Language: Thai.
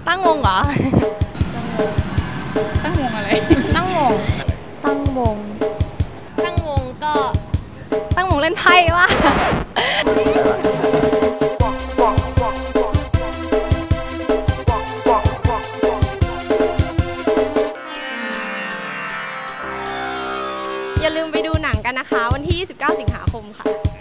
ตั้งวงเหรอตั้งวงอะไรตั้งวงตั้งวงตั้งวงก็ตั้งวงเล่นไพ่วะอย่าลืมไปดูหนังกันนะคะวันที่ 29 สิงหาคมค่ะ